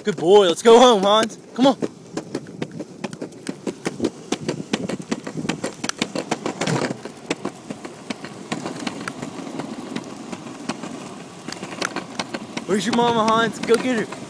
Good boy. Let's go home, Hans. Come on. Where's your mama, Hans? Go get her.